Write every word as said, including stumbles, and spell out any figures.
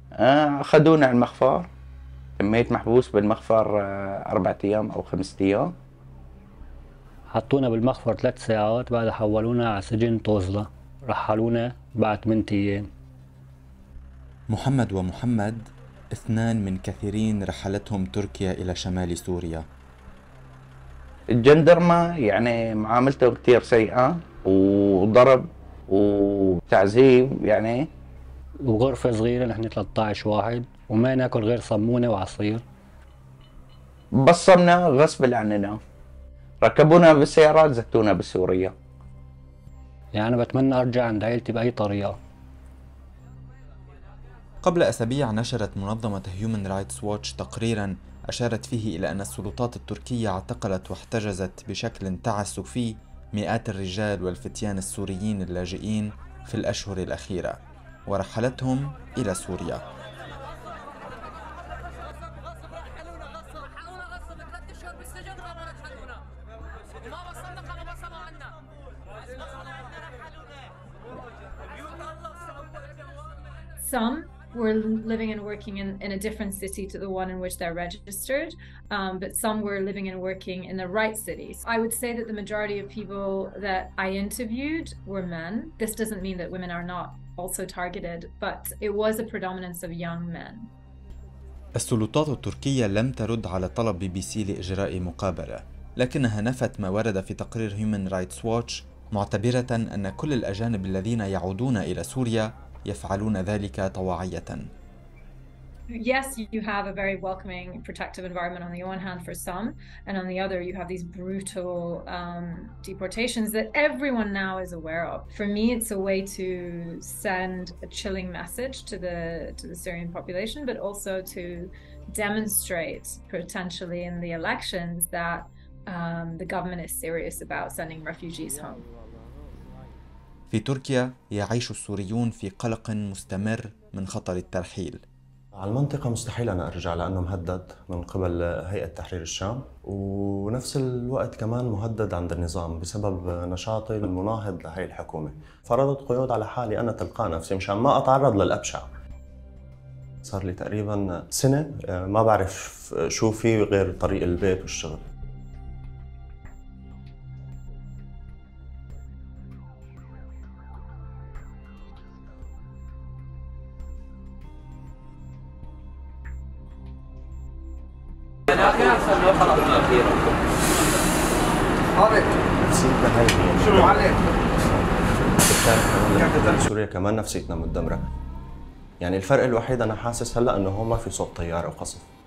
آه، أخذونا على المخفر. تميت محبوس بالمخفر آه، أربعة أيام أو خمسة أيام. حطونا بالمخفر ثلاث ساعات، بعدها حولونا على سجن طوزلة، رحلونا بعد ثمانية أيام. محمد ومحمد اثنان من كثيرين رحلتهم تركيا إلى شمال سوريا. الجندرمة يعني معاملته كتير سيئة، وضرب وتعذيب يعني. وغرفة صغيرة، نحن ثلاثة عشر واحد، وما ناكل غير صمونة وعصير. بصمنا غصب عننا، ركبونا بالسيارات زتونا بسوريا. يعني أنا بتمنى أرجع عند عائلتي بأي طريقة. قبل أسابيع نشرت منظمة هيومن رايتس ووتش تقريرا أشارت فيه إلى أن السلطات التركية اعتقلت واحتجزت بشكل تعسفي مئات الرجال والفتيان السوريين اللاجئين في الأشهر الأخيرة، ورحلتهم إلى سوريا. Some were living and working in, in a different city to the one in which they're registered, um, but some were living and working in the right cities. I would say that the majority of people that I interviewed were men. This doesn't mean that women are not also targeted, but it was a predominance of young men. السلطات التركية لم ترد على طلب بي بي سي لإجراء مقابلة، لكنها نفت ما ورد في تقرير هيومن رايتس ووتش، معتبرة أن كل الأجانب الذين يعودون إلى سوريا يفعلون ذلك طواعية. Yes, you have a very welcoming, protective environment on the one hand for some, and on the other you have these brutal um, deportations that everyone now is aware of. For me, it's a way to send a chilling message to the to the Syrian population, but also to demonstrate potentially in the elections that um, the government is serious about sending refugees home. في تركيا يعيش السوريون في قلق مستمر من خطر الترحيل. على المنطقة مستحيل أنا أرجع لأنه مهدد من قبل هيئة تحرير الشام، ونفس الوقت كمان مهدد عند النظام بسبب نشاطي المناهض لهي الحكومة. فرضت قيود على حالي أنا تلقاء نفسي مشان ما أتعرض للأبشع. صار لي تقريبا سنة ما بعرف شو في غير طريق البيت والشغل. نفسيتنا هاي شو عليك؟ سوريا كمان نفسيتنا متدمرة. يعني الفرق الوحيد أنا حاسس هلا إنه هون ما في صوت طيار أو قصف.